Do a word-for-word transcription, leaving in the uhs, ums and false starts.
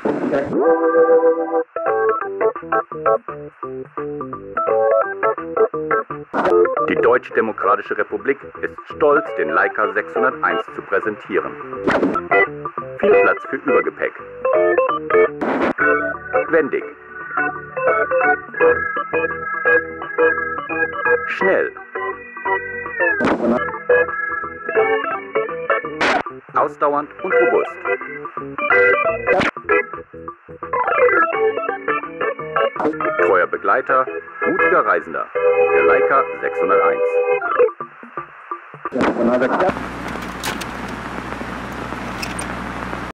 Die Deutsche Demokratische Republik ist stolz, den Laika sechshunderteins zu präsentieren. Viel Platz für Übergepäck. Wendig. Schnell. Ausdauernd und robust. Treuer Begleiter, mutiger Reisender. Der Laika sechshunderteins.